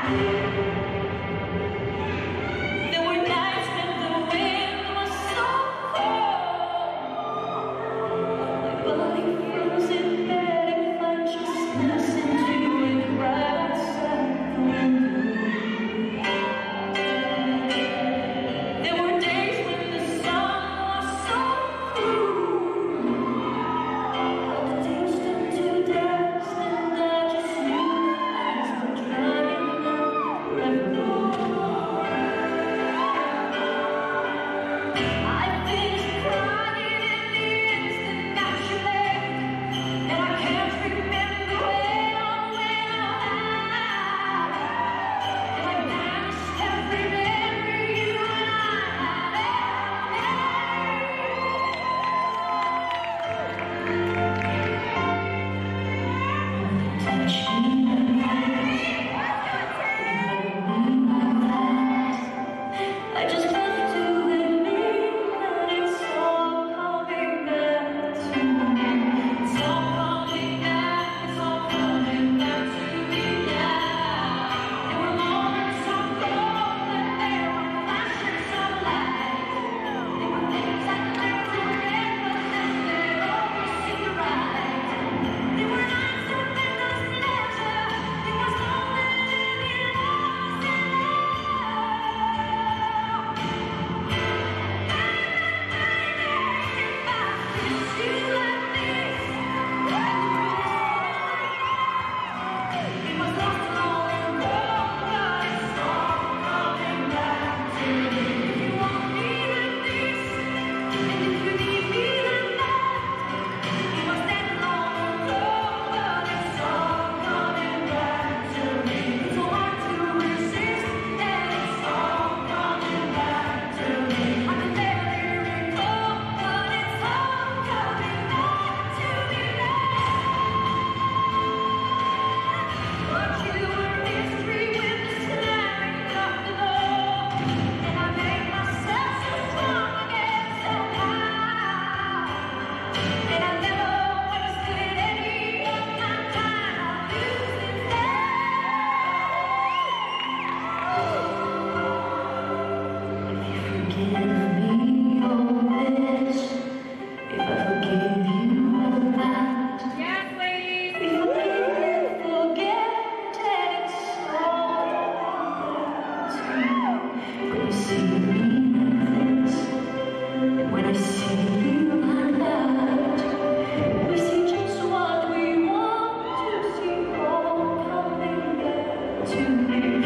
There were nights when the wind was so cold. My body feels in bed if I just listen to it right outside the window. There were days when the sun was so cruel. All the days turned to dust, and I just knew that eyes were drying up forever. I finished crying in the instant that you left, and I can't remember when or when or how. And I banished every memory you and I had ever. Touch me I just have to admit that it's all coming back to me. It's all coming back, it's all coming back to me now. There were moments of gold and there were flashes of light. There were things I never forget, but then they always seemed right. There were nights of endless pleasure. There was moments living lost in to me.